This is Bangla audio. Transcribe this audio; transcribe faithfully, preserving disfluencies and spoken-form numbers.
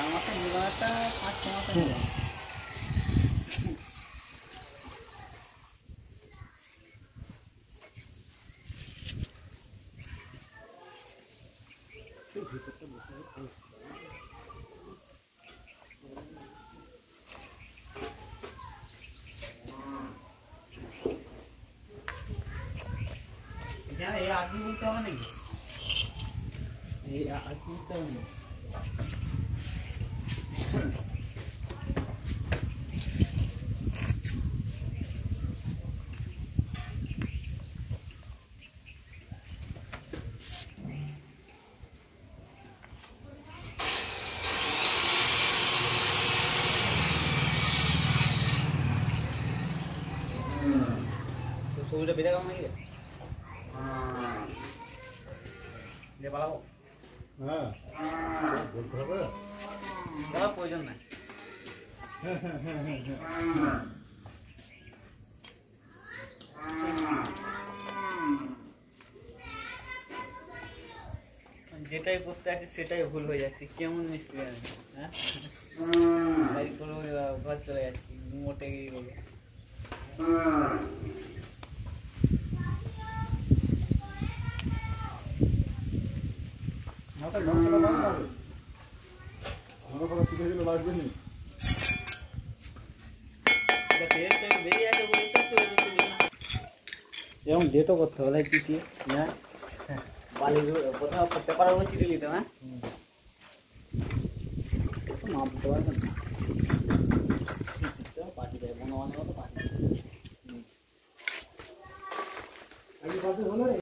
চার মাসের নিবারটা পাঁচ ছ মাসের নিবার ভিতরটা বসে এখানে এই আগে বলতে হবে নাকি এই আগে বলতে হবে না ছবিটা বেঁধে গেল নাকি রে পালাবো হ্যাঁ বলতে হবে দেওয়ার প্রয়োজন নাই হ্যাঁ হ্যাঁ হ্যাঁ হ্যাঁ যেটাই করতে আছে সেটাই ভুল হয়ে যাচ্ছে কেমন মিস্ত্রি আমি হ্যাঁ বাড়ি করবো ঘর চলে যাচ্ছি মোটে গিয়ে বলবো যেমন ডেটও করতে হবে তাই কি হ্যাঁ বালির কোথাও করতে পারবো চিঠি নিতে হ্যাঁ মাপতে পারবেন না পাঠিয়ে দেয় মনে মনে মতো পাঠিয়ে